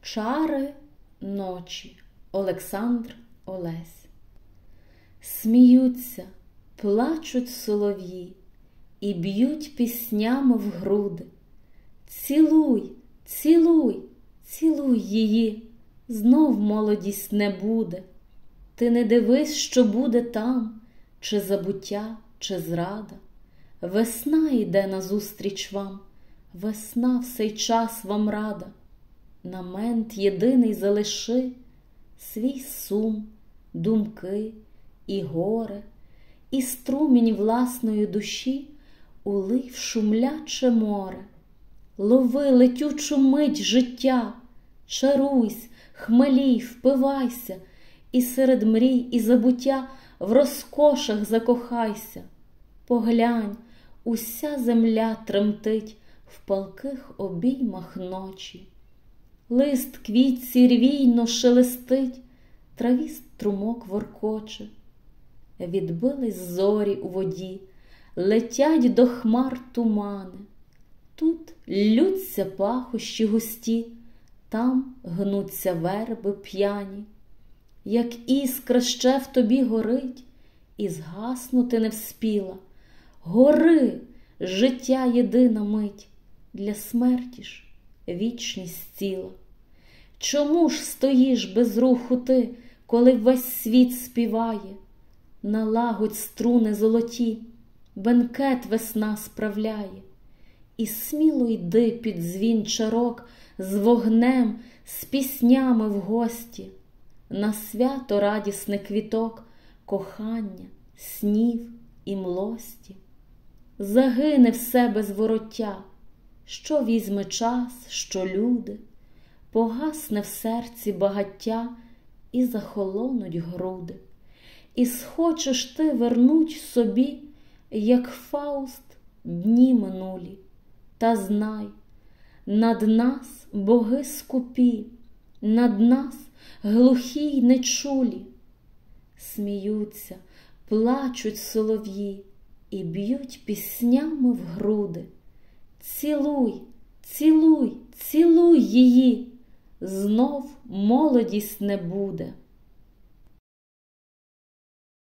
Чари ночі. Олександр Олесь. Сміються, плачуть солов'ї і б'ють піснями в груди. Цілуй, цілуй, цілуй її, знов молодість не буде. Ти не дивись, що буде там, чи забуття, чи зрада. Весна йде назустріч вам, весна в сей час вам рада. На мент єдиний залиши свій сум, думки і горе, і струмінь власної душі улий в шумляче море. Лови летючу мить життя, чаруйсь, хмелій, впивайся, і серед мрій і забуття в розкошах закохайся. Поглянь, уся земля тремтить в палких обіймах ночі. Лист квітці рвійно шелестить, траві струмок воркоче. Відбились зорі у воді, летять до хмар тумани. Тут ллються пахощі густі, там гнуться верби п'яні. Як іскра ще в тобі горить, і згаснути не вспіла. Гори, життя єдина мить, для смерті ж вічність ціла. Чому ж стоїш без руху ти, коли весь світ співає? Налагодь струни золоті, бенкет весна справляє. І сміло йди під дзвін чарок з вогнем, з піснями в гості. На свято радісний квіток кохання, снів і млості. Загине все без вороття, що візьме час, що люди. Погасне в серці багаття і захолонуть груди. І схочеш ти вернуть собі, як Фауст, дні минулі. Та знай, над нас боги скупі, над нас глухі й нечулі. Сміються, плачуть солов'ї і б'ють піснями в груди. Цілуй, цілуй, цілуй її, знов молодість не буде.